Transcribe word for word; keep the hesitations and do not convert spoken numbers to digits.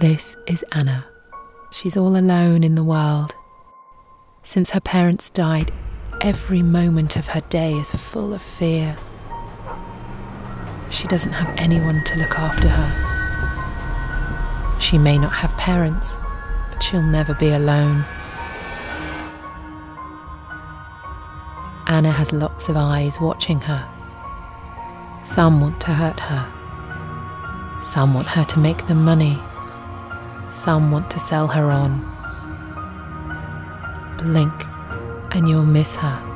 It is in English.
This is Anna. She's all alone in the world. Since her parents died, every moment of her day is full of fear. She doesn't have anyone to look after her. She may not have parents, but she'll never be alone. Anna has lots of eyes watching her. Some want to hurt her. Some want her to make them money. Some want to sell her on. Blink and you'll miss her.